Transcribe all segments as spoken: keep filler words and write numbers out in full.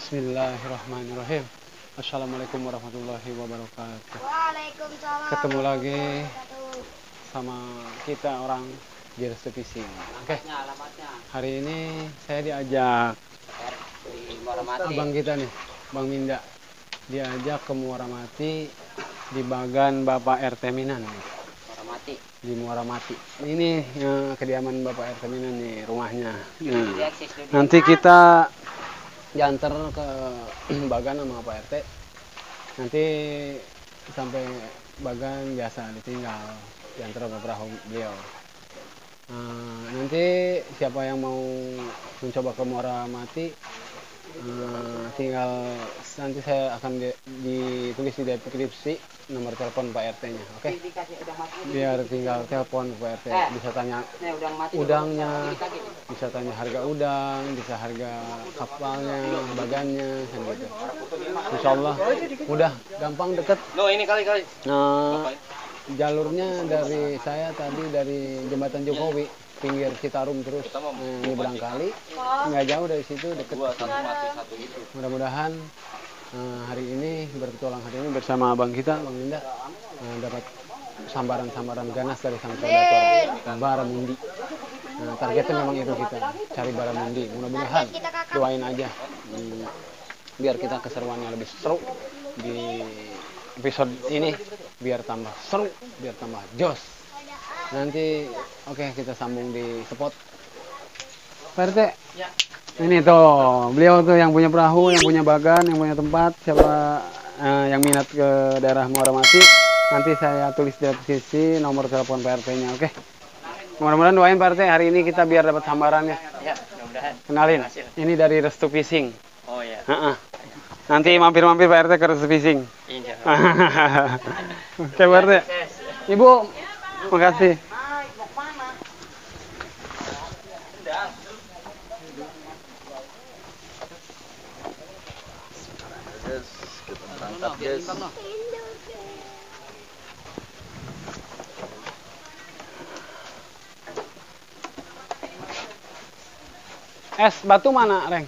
Bismillahirrahmanirrahim. Assalamualaikum warahmatullahi wabarakatuh. Waalaikumsalam. Ketemu lagi sama kita orang di Restu Fishing. Oke. Hari ini saya diajak abang kita nih, Bang Minda, diajak ke Muara Mati di Bagan Bapak R T Minan. Mati. Di Muara Mati. Ini eh, kediaman Bapak R T Minan nih, rumahnya. Nah, nanti kita diantar ke Bagan sama Pak R T. Nanti sampai Bagan biasa ditinggal, diantar ke perahu beliau. Nah, nanti siapa yang mau mencoba ke Muara Mati, uh, tinggal nanti saya akan di, ditulis di deskripsi nomor telepon Pak R T-nya, oke? Okay? Biar tinggal telepon Pak R T, bisa tanya udangnya, bisa tanya harga udang, bisa harga kapalnya, bagannya, gitu. Insya Allah mudah, gampang, deket. No, ini kali-kali. Nah, jalurnya dari saya tadi dari Jembatan Jokowi, pinggir Citarum terus eh, nyebrang kali, nggak jauh dari situ, deket. Mudah-mudahan eh, hari ini berpetualang hari ini bersama abang kita, Bang Minda, eh, dapat sambaran-sambaran ganas dari sang predator baramundi. Nah, targetnya memang itu, kita cari baramundi. Mudah-mudahan doain aja hmm, biar kita keseruannya lebih seru di episode ini, biar tambah seru, biar tambah jos. Nanti oke okay, kita sambung di spot. Pak R T, ya. Ini tuh beliau tuh yang punya perahu, yang punya bagan, yang punya tempat. Siapa eh, yang minat ke daerah Muara Mati, nanti saya tulis di deskripsi nomor telepon Pak R T-nya, oke? Okay? Mudah-mudahan doain Pak R T hari ini kita biar dapat sambarannya. Ya, mudah-mudahan. Kenalin, ini dari Restu Fishing. Oh ya. Uh-uh. Nanti mampir-mampir Pak R T ke Restu Fishing. Iya. Oke Pak R T. Ibu, makasih. Es batu mana, Reng?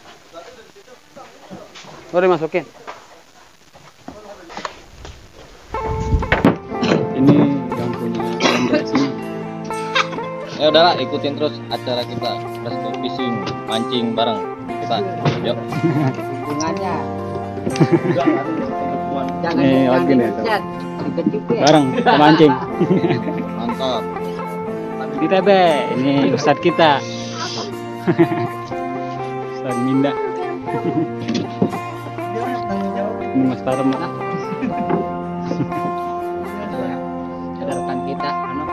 Udah dimasukin. Ini yang punya sini. Ya udahlah, ikutin terus acara kita Restu Fishing, mancing bareng kita. Yuk. Hubungannya. Jangan nih, lagi nih. Bareng mancing. Mantap. Kita deh, ini ustadz kita. Ustadz Minda. Ini Mas Tarem. Ada rekan kita, anu.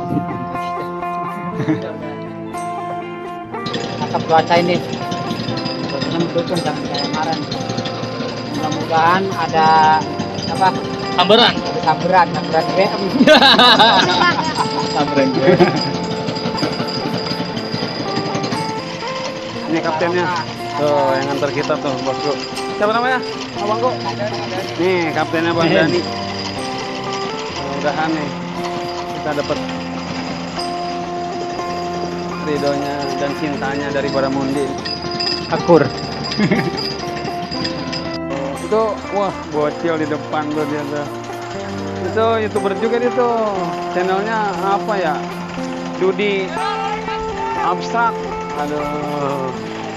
Mantap cuaca ini. Dengan mendukung jangan kayak kemarin. Mudah-mudahan ada apa? Samberan. Ada samberan, samberan B M. Samberan B M. Ini kaptennya. Tuh, yang nganter kita tuh, bosku. Siapa namanya? Abangku. Nih, kaptennya Bang Dani. Mudah-mudahan nih kita dapat ridhonya dan cintanya dari baramundi. Akur. Itu wah, bocil di depan tuh dia tuh. Itu YouTuber juga dia tuh. Channelnya apa ya? Dudi Abstrak. Aduh.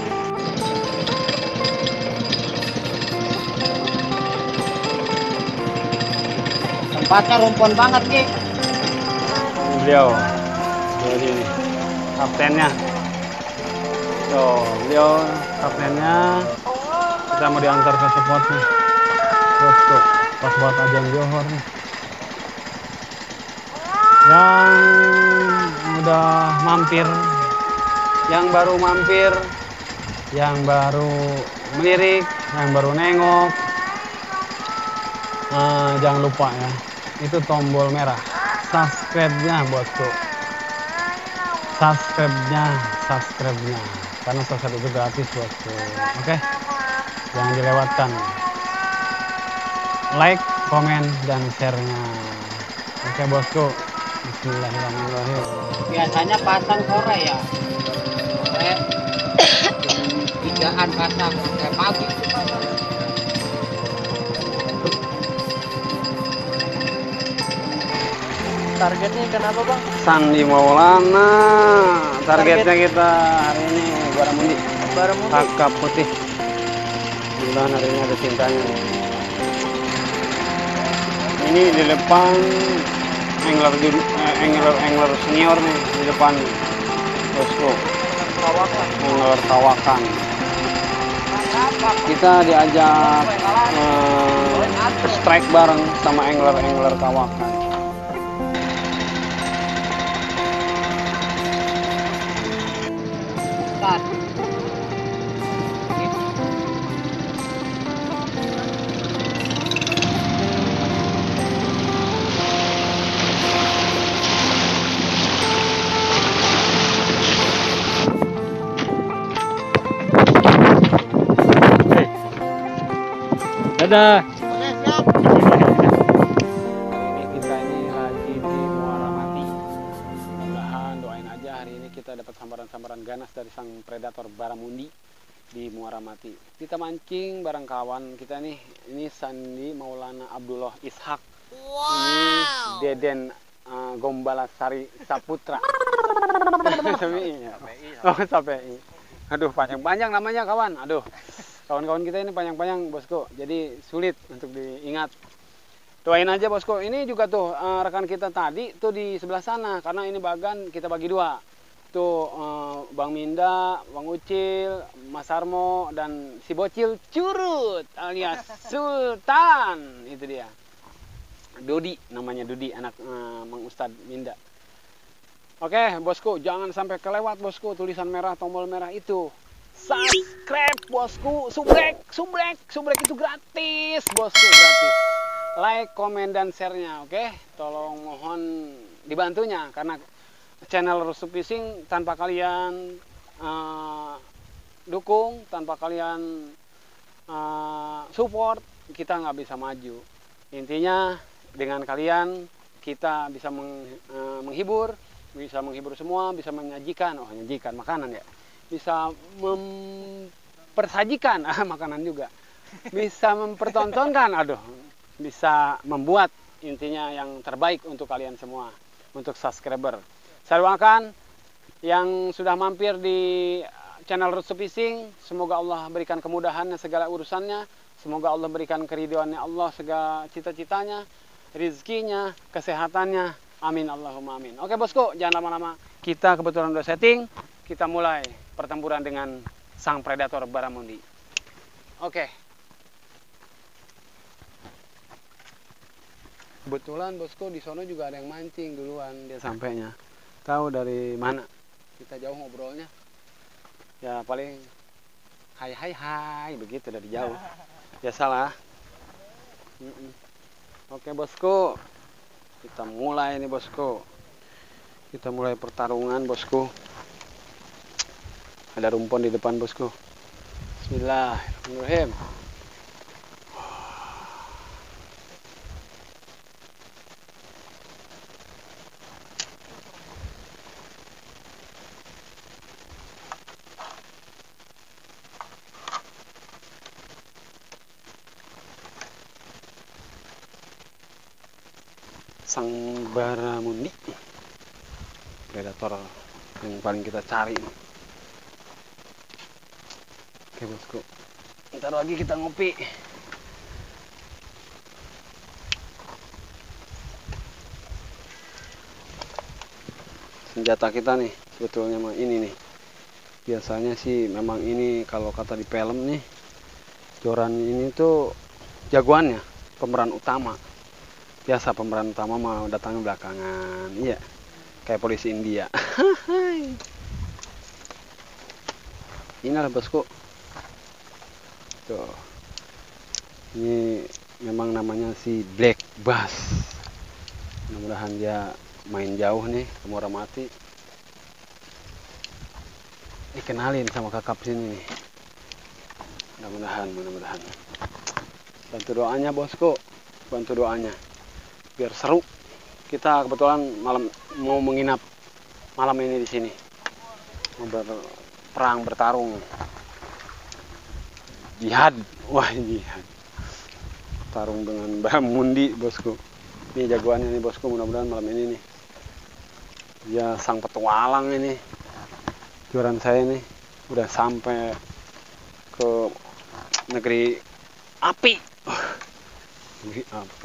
Tempatnya rumpun banget, Ki. Beliau. Jadi ini kaptennya. Tuh, beliau kaptennya. Kita mau diantar ke spot nih. Terus tuh, pas buat ajang Johor nih. Yang udah mampir, yang baru mampir, yang baru melirik, yang baru nengok, nah, jangan lupa ya, itu tombol merah subscribe-nya bosku, subscribe-nya, subscribe-nya, karena subscribe itu gratis bosku, oke? Jangan dilewatkan, like, komen, dan share-nya, oke bosku. Bismillahirrahmanirrahim. Biasanya pasang sore ya. Sore jam tigaan makan kacang sampai pagi. Targetnya ikan apa bang? Sandi Maulana. Targetnya kita hari ini baramundi. Baramundi. Kakap putih. Mudah-mudahan hari ini ada cintanya. Ini di depan angler eh, angler angler senior nih di depan bosku. Angler Tawakan. Kita diajak eh, strike bareng sama angler angler Tawakan. Dadah. Hari ini kita ini lagi di Muara Mati. Mudah-mudahan doain aja hari ini kita dapat sambaran-sambaran ganas dari sang predator baramundi di Muara Mati. Kita mancing bareng kawan kita nih. Ini Sandi Maulana Abdullah Ishak. Ini Deden uh, Gombalasari Saputra. Oh, Sapi. Aduh, panjang-panjang namanya kawan. Aduh. Kawan-kawan kita ini panjang-panjang bosku, jadi sulit untuk diingat. Doain aja bosku. Ini juga tuh uh, rekan kita tadi tuh di sebelah sana, karena ini bagan kita bagi dua. Tuh uh, Bang Minda, Bang Ucil, Mas Armo, dan si bocil curut alias Sultan. Itu dia. Dodi namanya, Dodi anak uh, Mang Ustadz Minda. Oke bosku, jangan sampai kelewat bosku tulisan merah, tombol merah itu. Subscribe bosku, subrek, subrek, subrek itu gratis bosku, gratis. Like, komen, dan share-nya, oke? Tolong mohon dibantunya, karena channel Rusuk Fishing tanpa kalian uh, dukung, tanpa kalian uh, support, kita nggak bisa maju. Intinya dengan kalian kita bisa meng, uh, menghibur, bisa menghibur semua, bisa menyajikan, oh menyajikan makanan ya. Bisa mempersajikan ah, makanan juga, bisa mempertontonkan, aduh, bisa membuat intinya yang terbaik untuk kalian semua, untuk subscriber. Saya doakan yang sudah mampir di channel Rusuk Fishing, semoga Allah berikan kemudahannya segala urusannya, semoga Allah berikan keridhoannya Allah segala cita-citanya, rizkinya, kesehatannya, amin Allahumma amin. Oke bosku, jangan lama-lama, kita kebetulan udah setting, kita mulai pertempuran dengan sang predator baramundi. Oke. Kebetulan bosku di sono juga ada yang mancing duluan dia sampainya. Tahu dari mana? Kita jauh ngobrolnya. Ya paling hai hai hai begitu dari jauh. Biasalah. Mm-mm. Oke bosku. Kita mulai nih bosku. Kita mulai pertarungan bosku. Ada rumpun di depan bosku. Bismillahirrahmanirrahim. Sang baramundi, predator yang paling kita cari. Oke bosku, ntar lagi kita ngopi. Senjata kita nih sebetulnya mah ini nih. Biasanya sih memang ini kalau kata di film nih, Joran ini tuh jagoannya, pemeran utama. Biasa pemeran utama mah datangnya belakangan, iya. Kayak polisi India. Inilah bosku. Tuh. Ini memang namanya si Black Bass. Mudah-mudahan dia main jauh nih ke Muara Mati. Dikenalin sama kakap sini nih. Mudah-mudahan, mudah-mudahan. Bantu doanya bosku, bantu doanya. Biar seru. Kita kebetulan malam mau menginap malam ini di sini. Mau berperang, bertarung. Jihad, wah jihad. Tarung dengan Mbak Mundi bosku. Ini jagoannya nih bosku, mudah-mudahan malam ini nih. Ya sang petualang ini. Juaran saya nih udah sampai ke negeri api. Negeri api.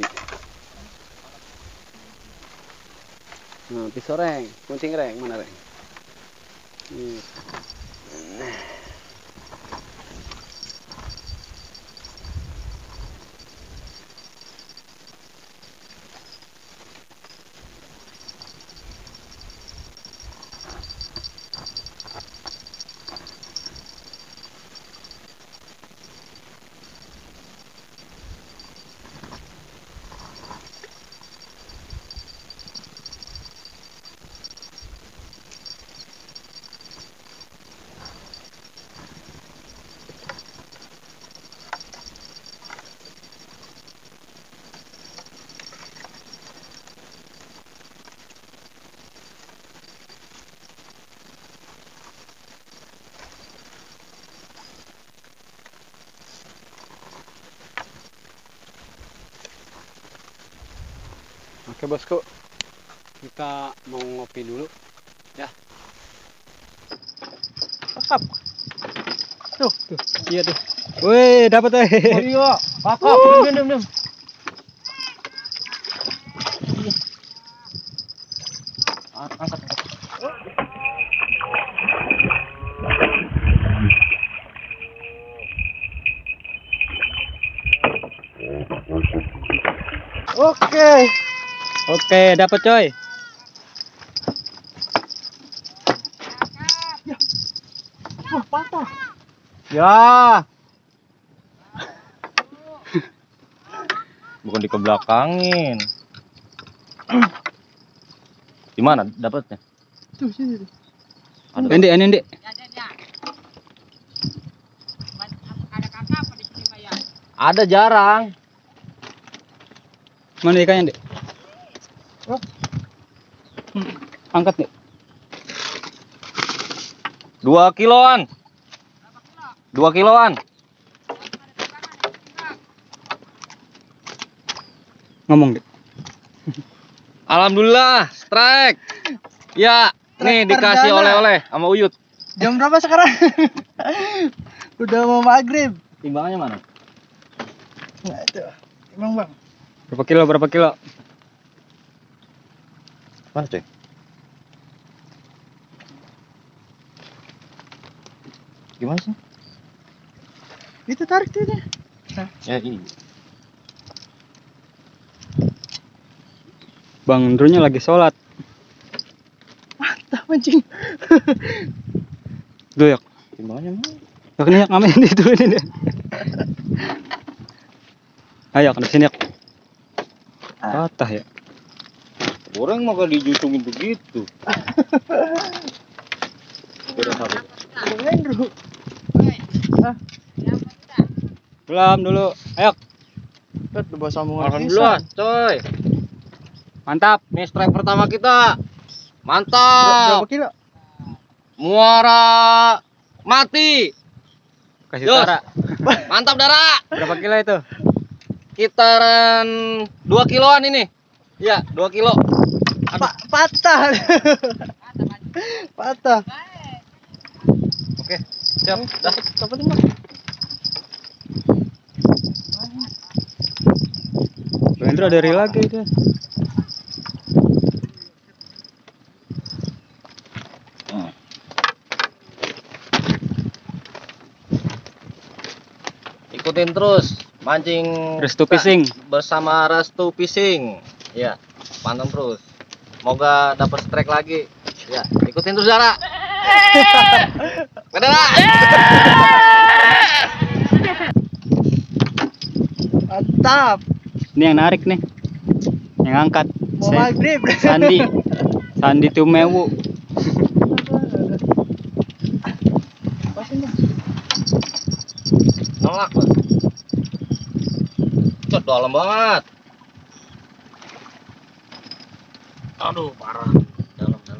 Nah, pisau reng, kuncing reng, mana reng? Hmm. Oke bosku, kita mau ngopi dulu ya. Pakap. Tuh, tuh, iya tuh. Wih, dapat eh. Oh iya, pakap. Diam, diam, diam. Angkat, angkat. Oke. Oke, dapat coy. Wah, patah. Ya. Bukan dikebelakangin. Di mana dapatnya? Tuh, sini tuh. Ada. Ini, ini, ini. Ada jarang. Mana ikannya, Dek? Oh. Hmm. Angkat, Dek. Dua kiloan. Dua kiloan. Ngomong, Dek. Alhamdulillah, strike. Ya, nih Strike dikasih perdana. oleh-oleh sama Uyut. Jam berapa sekarang? Udah mau maghrib. Timbangannya mana? Nah, itu. Emang, Bang. Berapa kilo, berapa kilo? Mana cuy? Gimana sih? Itu tarik tuh dia. Ya ini. Bang Ndrunya lagi sholat. Mantap mancing. Doyak. Timbangannya mana? Yak nih, yak ngamen itu ini dia. Ayo, ke sini, yak. Patah ya. Orang mah gak dijutungin begitu. Udah satu. Andrew. Belum dulu. Ayo. Tuh, bawa sambungan. Alhamdulillah, coy. Mantap. Nih strike pertama kita. Ber- Mantap. Berapa kilo? Muara mati. Kasih Yus. Tara. Mantap, Dara. Berapa kilo itu? Kitaran dua kiloan ini. Ya, dua kilo. Pa patah. Patah. Oke, siap. Dah. Dapat lima. Bang Ndru ada reel lagi itu. Ikutin terus mancing Restu Fishing. bersama Restu Fishing. Ya, pantau terus. Semoga dapat strike lagi. Ya, ikutin terus Dara. Dara. Mantap. Ini yang narik nih. Yang angkat. Mau Sa- maghrib. Sandi. Sandi Tumewu. Pasin Bang. Nolak. Cot dalam banget. Aduh, parah. Dalam, dalam.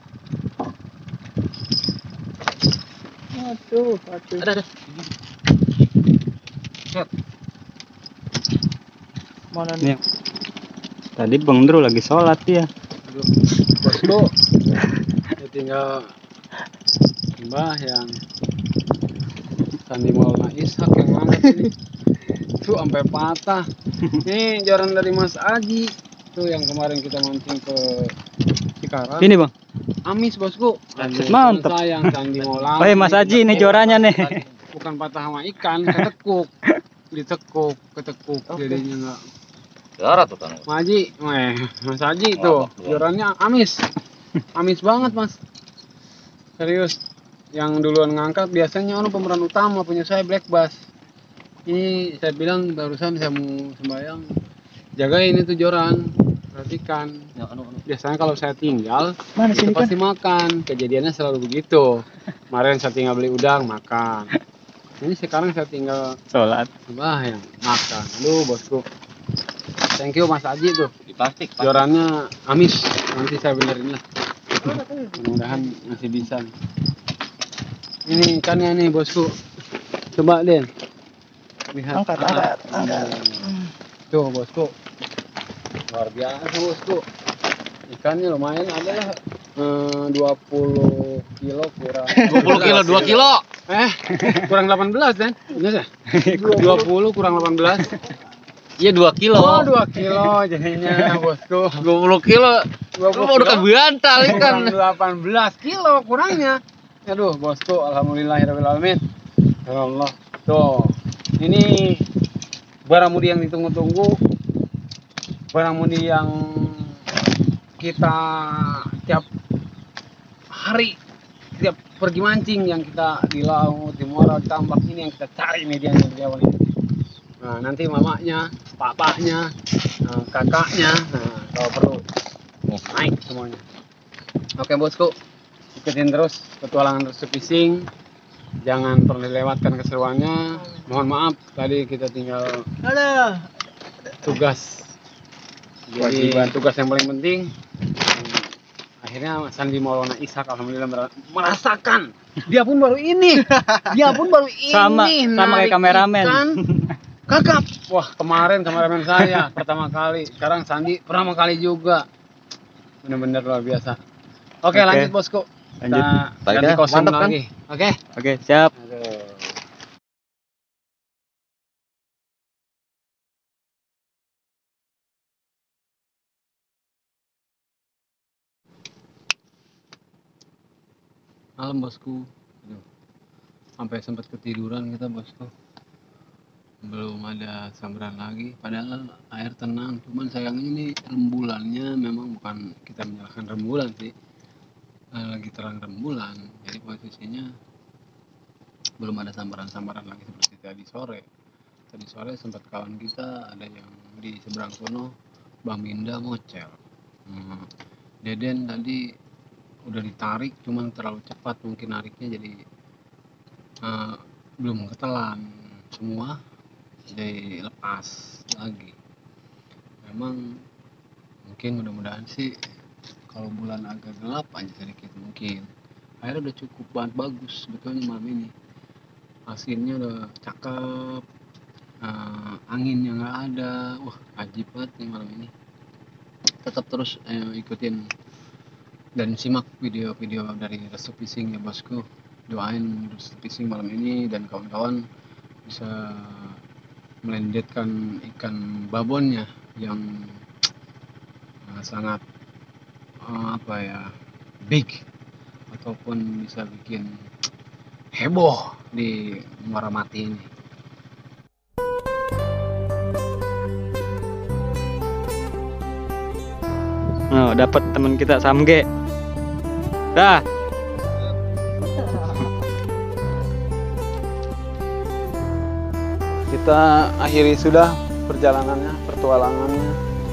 Aduh, aduh. Ada, ada. Buset. Mana Nih. Tadi Bang Dru lagi sholat ya. Aduh, bosku. Ya tinggal Mbah yang Sandi Maulana Ishak yang ngangkat ini. Tuh sampai patah. Nih joran dari Mas Aji. Tuh yang kemarin kita mancing ke Cikarang. Ini Bang. Amis bosku. Amis, Mantap. sayang Sandi Maulana. Oh, Mas Aji ini juaranya nih. Bukan patah sama ikan, ketekuk. Ditekuk, ketekuk jadinya enggak. Juara tuh kan. Mas Haji, weh, Mas Haji tuh, jorannya amis. Amis banget, Mas. Serius. Yang duluan ngangkat biasanya orang pemeran utama, punya saya Black Bass. Ini saya bilang barusan saya mau sembahyang, jagain itu joran, perhatikan. Biasanya kalau saya tinggal, Mana itu sini pasti makan. Kejadiannya selalu begitu. Kemarin saya tinggal beli udang, makan. Ini sekarang saya tinggal Sholat. sembahyang, makan. Aduh, bosku. Thank you Mas Aji tuh. Di plastik. Jorannya amis. Nanti saya benerin lah. Mudah-mudahan masih bisa. Ini ikannya nih bosku. Coba Den. Lihat. Angkat, angkat, angkat. Tuh bosku. Luar biasa bosku. Ikannya lumayan ada lah. Eh, dua puluh kilo kurang. dua puluh kilo, dua kilo. Eh, kurang delapan belas Den. Bener ya? dua puluh kurang delapan belas. Iya dua kilo. Oh, dua kilo jadinya bosku. dua puluh kilo. Lu mau udah kebantal ikan. delapan belas kilo kurangnya. Aduh, bosku, alhamdulillahirabbil alamin. Ya Allah. Tuh. Ini barang mudi yang ditunggu-tunggu. Barang mudi yang kita tiap hari tiap pergi mancing yang kita di laut, di muara, di tambak ini yang kita cari medianya di awal ini. Nah, nanti mamanya, papanya, nah, kakaknya, nah, kalau perlu naik semuanya. Oke bosku, ikutin terus petualangan Restu Fishing. Jangan pernah lewatkan keseruannya. Mohon maaf, tadi kita tinggal Ada. tugas. Jadi tugas yang paling penting. Akhirnya Sandi Maulana Ishak alhamdulillah merasakan. Dia pun baru ini. Dia pun baru ini. Sama, sama kayak kameramen. Ikan. Kakap, wah kemarin kameramen saya pertama kali, sekarang Sandi pertama kali juga, bener-bener luar biasa. Oke, Oke. lanjut bosku, Lanjut. kita Baik ganti ya, kostum mantap kan? lagi. Oke. Oke, siap. Aduh. Malam bosku, aduh, sampai sempat ketiduran kita bosku. Belum ada sambaran lagi, padahal air tenang, cuman sayangnya ini rembulannya memang bukan kita menyalahkan rembulan sih. Eh, lagi terang rembulan, jadi posisinya belum ada sambaran-sambaran lagi seperti tadi sore. Tadi sore sempat kawan kita ada yang di seberang sono, Bang Minda ngocel. Hmm, Deden tadi udah ditarik, cuman terlalu cepat mungkin nariknya, jadi eh, belum ketelan semua, jadi lepas lagi. Memang mungkin mudah-mudahan sih kalau bulan agak gelap aja sedikit mungkin airnya udah cukup banget bagus sebetulnya malam ini, asinnya udah cakep, uh, anginnya nggak ada, wah ajib banget nih malam ini. Tetap terus eh, ikutin dan simak video-video dari Restu Fishing ya bosku. Doain Restu Fishing malam ini dan kawan-kawan bisa melendetkan ikan babonnya yang uh, sangat uh, apa ya, big, ataupun bisa bikin heboh di Muara Mati ini. Oh, dapat teman kita Samge. Dah. Kita akhiri sudah perjalanannya, pertualangannya.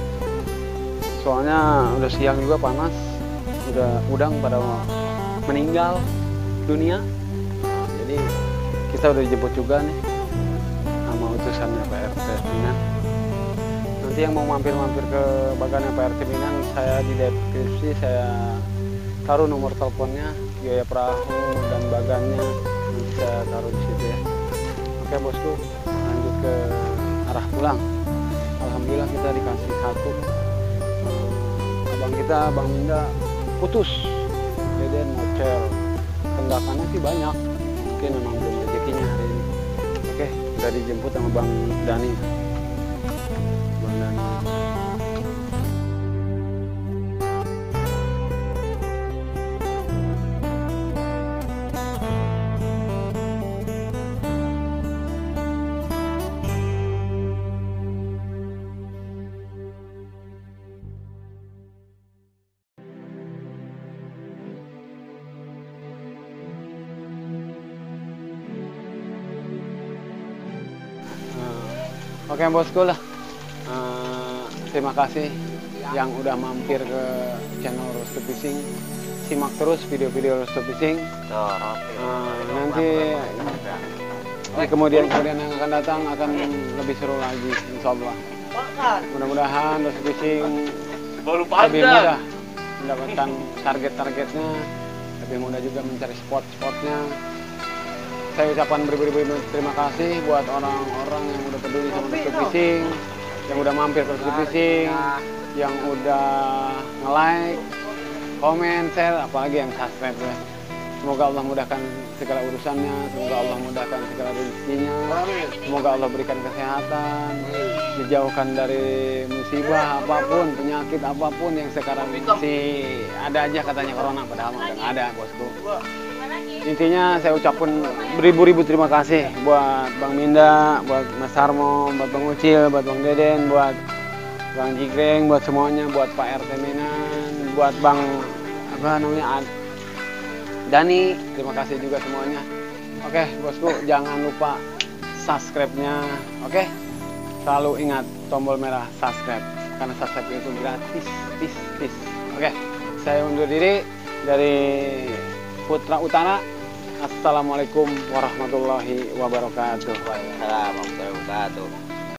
Soalnya udah siang juga, panas, udah udang pada meninggal dunia. Nah, jadi kita udah dijemput juga nih sama utusannya Pak R T Minang. Nanti yang mau mampir-mampir ke bagannya Pak R T Minang, saya di deskripsi saya taruh nomor teleponnya, biaya perahu dan bagannya nanti saya taruh di situ ya. Oke bosku, lanjut ke arah pulang. Alhamdulillah kita dikasih satu. Eh, abang kita, Bang Minda, putus. Deden ngocel. Tenggakannya sih banyak. Mungkin memang belum rezekinya hari ini. Oke, udah dijemput sama Bang Dani. Bang Dani. Oke bosku lah, uh, terima kasih yang udah mampir ke channel Rosto Fishing. Simak terus video-video Rosto Fishing. Uh, nanti di kemudian-kemudian yang akan datang akan lebih seru lagi, insya Allah. Mudah-mudahan Rosto Fishing lebih mudah mendapatkan target-targetnya, lebih mudah juga mencari spot-spotnya. Saya ucapkan beribu-ribu terima kasih buat orang-orang yang udah peduli sama Rosto Fishing, yang udah mampir ke Rosto Fishing, yang udah nge-like, komen, share, apalagi yang subscribe ya. Semoga Allah mudahkan segala urusannya, semoga Allah mudahkan segala rezekinya, semoga Allah berikan kesehatan, dijauhkan dari musibah apapun, penyakit apapun yang sekarang masih ada aja katanya corona, padahal udah nggak ada bosku. Intinya saya ucapkan beribu-ribu terima kasih buat Bang Minda, buat Mas Sarmo, buat Bang Ucil, buat Bang Deden, buat Bang Jigreng, buat semuanya, buat Pak R T Menan, buat Bang apa namanya Dani, terima kasih juga semuanya. Oke bosku, jangan lupa subscribe-nya, oke? Selalu ingat tombol merah subscribe, karena subscribe itu gratis, tis, tis. Oke, saya undur diri dari Putra Utara. Assalamualaikum warahmatullahi wabarakatuh. Waalaikumsalam warahmatullahi wabarakatuh.